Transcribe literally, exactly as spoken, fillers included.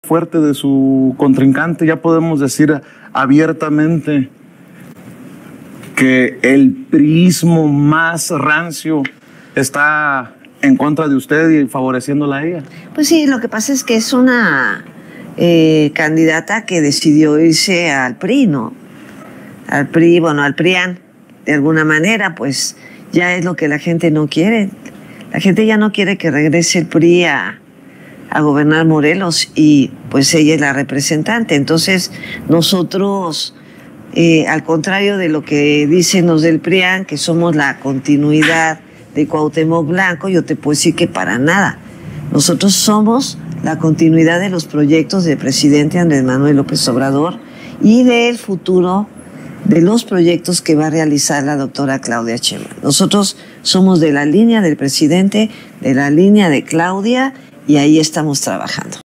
fuerte de su contrincante. Ya podemos decir abiertamente que el priismo más rancio está en contra de usted y favoreciéndola a ella. Pues sí, lo que pasa es que es una eh, candidata que decidió irse al P R I, ¿no? Al P R I, bueno, al PRIAN, de alguna manera, pues ya es lo que la gente no quiere. La gente ya no quiere que regrese el P R I a, a gobernar Morelos y pues ella es la representante. Entonces nosotros, eh, al contrario de lo que dicen los del PRIAN, que somos la continuidad de Cuauhtémoc Blanco, yo te puedo decir que para nada. Nosotros somos la continuidad de los proyectos del presidente Andrés Manuel López Obrador y del futuro de los proyectos que va a realizar la doctora Claudia Sheinbaum. Nosotros somos de la línea del presidente, de la línea de Claudia, y ahí estamos trabajando.